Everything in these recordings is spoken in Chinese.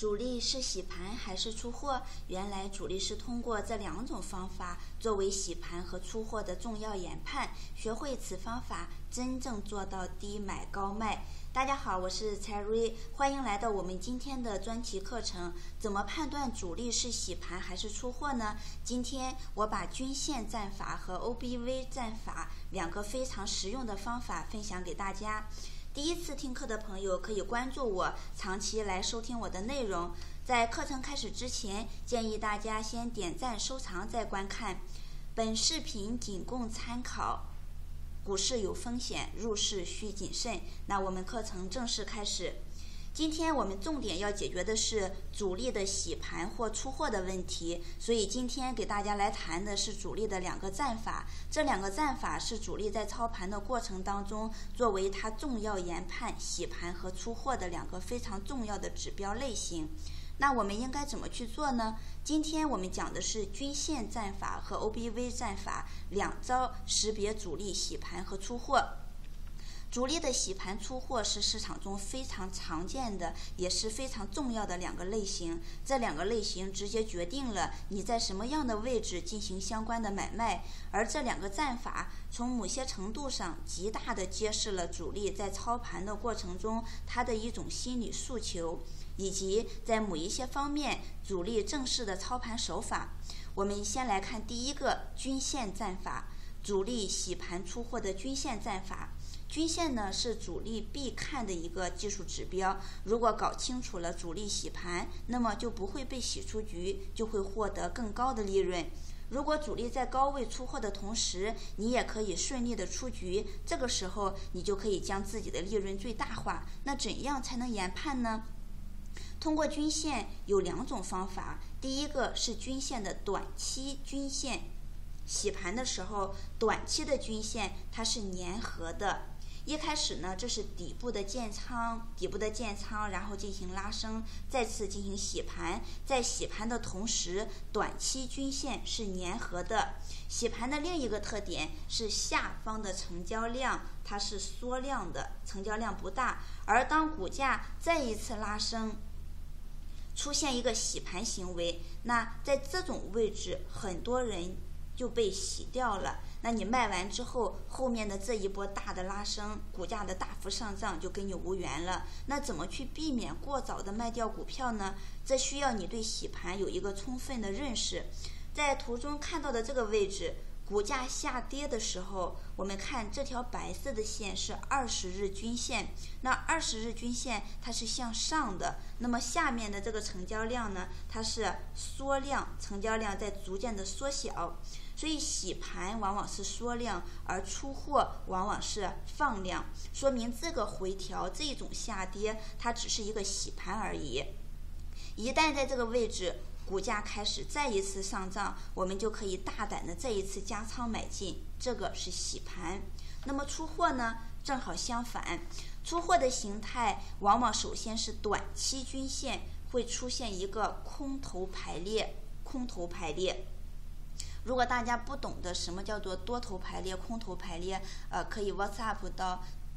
主力是洗盘还是出货？原来主力是通过这两种方法作为洗盘和出货的重要研判。学会此方法，真正做到低买高卖。大家好，我是蔡瑞，欢迎来到我们今天的专题课程。怎么判断主力是洗盘还是出货呢？今天我把均线战法和 Obv 战法两个非常实用的方法分享给大家。第一次听课的朋友可以关注我，长期来收听我的内容。在课程开始之前，建议大家先点赞收藏再观看。本视频仅供参考，股市有风险，入市需谨慎。那我们课程正式开始。今天我们重点要解决的是主力的洗盘或出货的问题，所以今天给大家来谈的是主力的两个战法。这两个战法是主力在操盘的过程当中，作为它重要研判洗盘和出货的两个非常重要的指标类型。那我们应该怎么去做呢？今天我们讲的是均线战法和 Obv 战法两招识别主力洗盘和出货。主力的洗盘出货是市场中非常常见的，也是非常重要的两个类型。这两个类型直接决定了你在什么样的位置进行相关的买卖，而这两个战法从某些程度上极大地揭示了主力在操盘的过程中他的一种心理诉求，以及在某一些方面主力正式的操盘手法。我们先来看第一个均线战法，主力洗盘出货的均线战法。均线呢是主力必看的一个技术指标，如果搞清楚了主力洗盘，那么就不会被洗出局，就会获得更高的利润。如果主力在高位出货的同时，你也可以顺利的出局，这个时候你就可以将自己的利润最大化。那怎样才能研判呢？通过均线有两种方法，第一个是均线的短期均线，洗盘的时候短期的均线它是粘合的。一开始呢，这是底部的建仓，然后进行拉升，再次进行洗盘。在洗盘的同时，短期均线是粘合的。洗盘的另一个特点是下方的成交量它是缩量的，成交量不大。而当股价再一次拉升，出现一个洗盘行为，那在这种位置很多人就被洗掉了。那你卖完之后，后面的这一波大的拉升，股价的大幅上涨就跟你无缘了。那怎么去避免过早的卖掉股票呢？这需要你对洗盘有一个充分的认识。在图中看到的这个位置，股价下跌的时候，我们看这条白色的线是20日均线，那20日均线它是向上的，那么下面的这个成交量呢，它是缩量，成交量在逐渐的缩小。所以洗盘往往是缩量，而出货往往是放量，说明这个回调，这种下跌它只是一个洗盘而已。一旦在这个位置股价开始再一次上涨，我们就可以大胆的再一次加仓买进，这个是洗盘。那么出货呢，正好相反，出货的形态往往首先是短期均线会出现一个空头排列。如果大家不懂得什么叫做多头排列、空头排列，可以 WhatsApp 到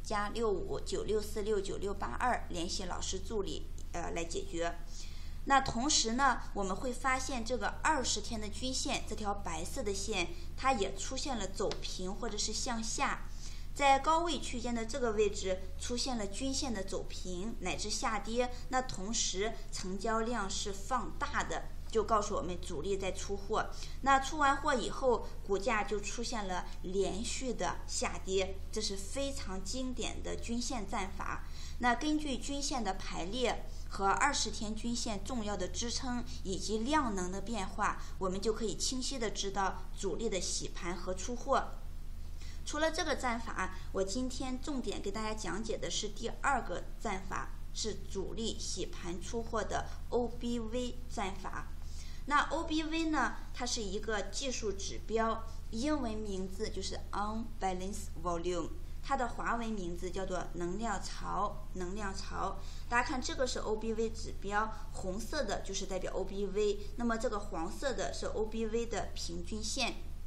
+6596469682联系老师助理来解决。那同时呢，我们会发现这个20天的均线，这条白色的线，它也出现了走平或者是向下。在高位区间的这个位置出现了均线的走平乃至下跌，那同时成交量是放大的，就告诉我们主力在出货。那出完货以后，股价就出现了连续的下跌，这是非常经典的均线战法。那根据均线的排列和20天均线重要的支撑以及量能的变化，我们就可以清晰的知道主力的洗盘和出货。除了这个战法，我今天重点给大家讲解的是第二个战法，是主力洗盘出货的 Obv 战法。那 Obv 呢，它是一个技术指标，英文名字就是 Unbalanced Volume， 它的华文名字叫做能量槽。大家看，这个是 Obv 指标，红色的就是代表 Obv， 那么这个黄色的是 Obv 的平均线。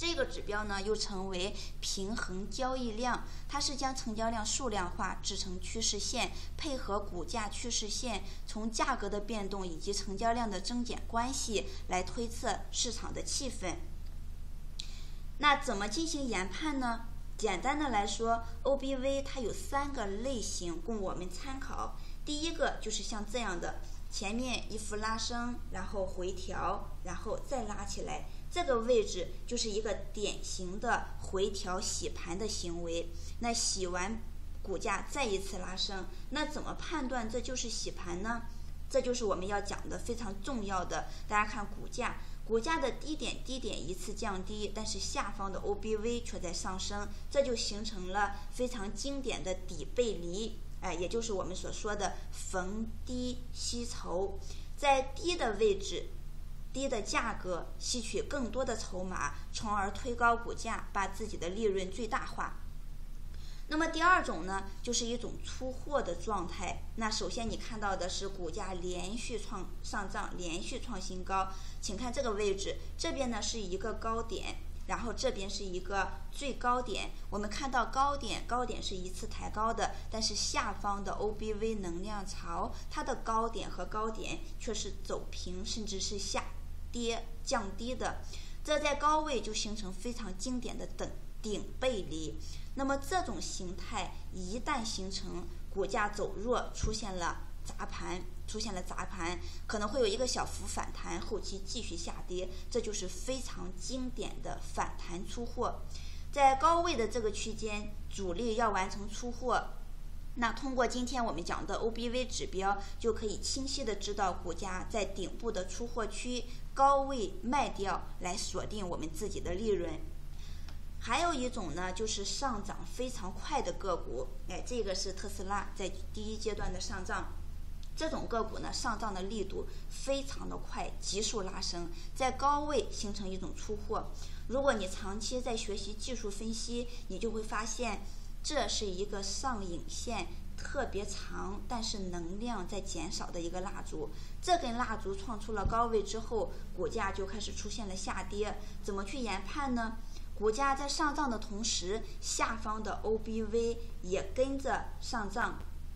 这个指标呢又称为平衡交易量，它是将成交量数量化制成趋势线，配合股价趋势线，从价格的变动以及成交量的增减关系来推测市场的气氛。那怎么进行研判呢？简单的来说 ，Obv 它有3个类型供我们参考。第一个就是像这样的，前面一幅拉升，然后回调，然后再拉起来，这个位置就是一个典型的回调洗盘的行为。那洗完股价再一次拉升，那怎么判断这就是洗盘呢？这就是我们要讲的非常重要的。大家看股价的低点一次降低，但是下方的 Obv 却在上升，这就形成了非常经典的底背离，也就是我们所说的逢低吸筹，在低的位置、低的价格吸取更多的筹码，从而推高股价，把自己的利润最大化。那么第二种呢，就是一种出货的状态。那首先你看到的是股价连续上涨，连续创新高。请看这个位置，这边呢是一个高点，然后这边是一个最高点。我们看到高点是一次抬高的，但是下方的 Obv 能量槽，它的高点和高点却是走平，甚至是下跌降低的。这在高位就形成非常经典的顶背离。那么这种形态一旦形成，股价走弱，出现了砸盘，可能会有一个小幅反弹，后期继续下跌，这就是非常经典的反弹出货。在高位的这个区间，主力要完成出货，那通过今天我们讲的 Obv 指标，就可以清晰的知道股价在顶部的出货区高位卖掉，来锁定我们自己的利润。还有一种呢，就是上涨非常快的个股，这个是特斯拉在第一阶段的上涨。这种个股呢，上涨的力度非常的快，急速拉升，在高位形成一种出货。如果你长期在学习技术分析，你就会发现这是一个上影线特别长，但是能量在减少的一个蜡烛。这根蜡烛创出了高位之后，股价就开始出现了下跌。怎么去研判呢？股价在上涨的同时，下方的 Obv 也跟着上涨，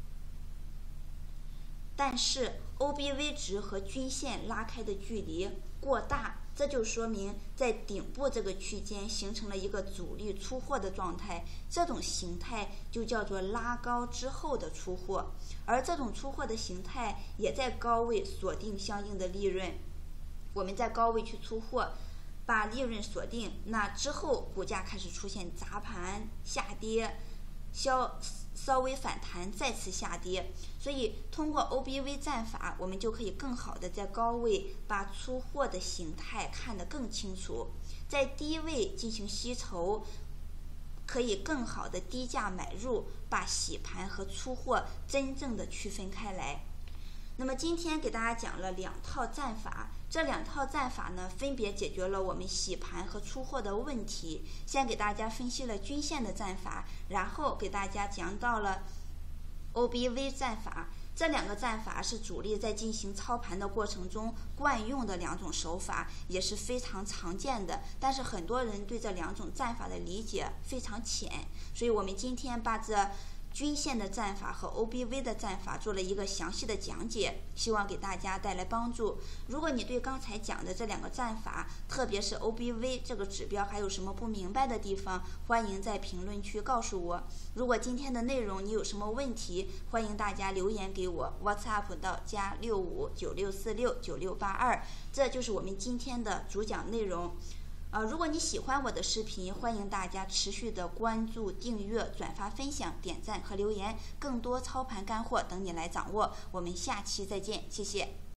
但是 Obv 值和均线拉开的距离过大，这就说明在顶部这个区间形成了一个主力出货的状态，这种形态就叫做拉高之后的出货，而这种出货的形态也在高位锁定相应的利润。我们在高位去出货，把利润锁定，那之后股价开始出现砸盘下跌，稍微反弹再次下跌。所以通过 Obv 战法，我们就可以更好的在高位把出货的形态看得更清楚，在低位进行吸筹，可以更好的低价买入，把洗盘和出货真正的区分开来。那么今天给大家讲了2套战法，这2套战法呢，分别解决了我们洗盘和出货的问题。先给大家分析了均线的战法，然后给大家讲到了 Obv 战法。这2个战法是主力在进行操盘的过程中惯用的2种手法，也是非常常见的。但是很多人对这2种战法的理解非常浅，所以我们今天把这均线的战法和 Obv 的战法做了一个详细的讲解，希望给大家带来帮助。如果你对刚才讲的这2个战法，特别是 Obv 这个指标还有什么不明白的地方，欢迎在评论区告诉我。如果今天的内容你有什么问题，欢迎大家留言给我 WhatsApp 到+6596469682，这就是我们今天的主讲内容。如果你喜欢我的视频，欢迎大家持续的关注、订阅、转发、分享、点赞和留言，更多操盘干货等你来掌握。我们下期再见，谢谢。